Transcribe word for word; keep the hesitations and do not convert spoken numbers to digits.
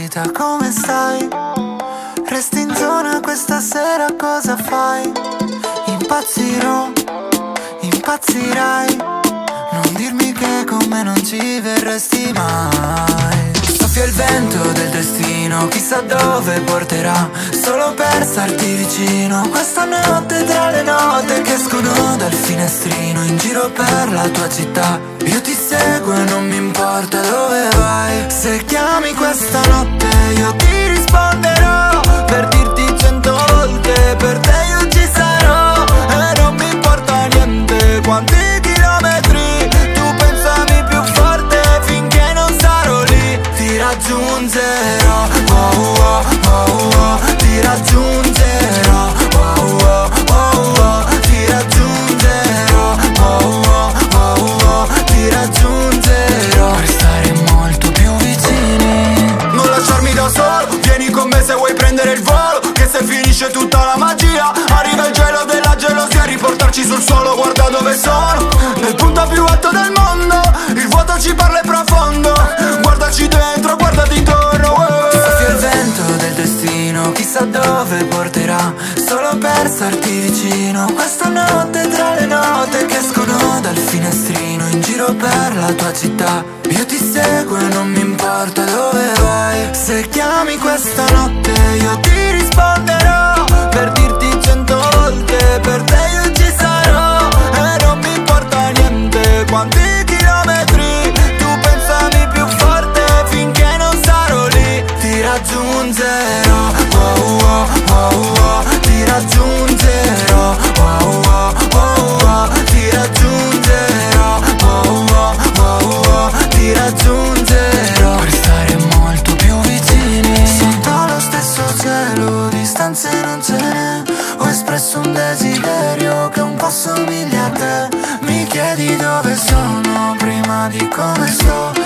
vita, come stai? Resti in zona questa sera, cosa fai? Impazzirò, impazzirai. Non dirmi che con me non ci verresti mai. Soffia il vento del destino, chissà dove porterà, solo per starti vicino. Questa notte tra le note che escono dal finestrino, in giro per la tua città, io ti seguo e non mi importa dove vai. Se chiami questa notte io ti risponderò, per dirti cento volte per te io ci sarò. E non mi importa niente quanti chilometri, tu pensami più forte finché non sarò lì. Ti raggiungerò, oh oh oh oh, ti raggiungerò, oh oh oh oh, ti raggiungerò, oh oh oh oh, ti raggiungerò, per stare molto più vicini. Non lasciarmi da solo, vieni con me se vuoi prendere il volo, che se finisce tutta la magia arriva il gelo della gelosia, riportarci sul suolo, guarda dove sono, nel punto più alto del mondo, il vuoto ci parla e profondo, guardaci dentro, guardati intorno, oh. Soffia il vento del destino, chissà dove porterà, solo per starti vicino. Questa notte tra le note che escono dal finestrino, in giro per la tua città, io ti seguo e non mi importa dove vai. Se chiami questa notte io ti risponderò, per dirti cento volte per te io ci sarò. E non mi importa niente quanti chilometri, tu pensami più forte finché non sarò lì. Ti raggiungerò, oh oh oh oh, ti raggiungerò, oh oh oh oh, ti raggiungerò, oh oh oh oh, ti raggiungerò, per stare molto più vicini. Sotto lo stesso cielo, distanze non ce n'è, ho espresso un desiderio che un po' somiglia a te. Mi chiedi dove sono prima di come sto,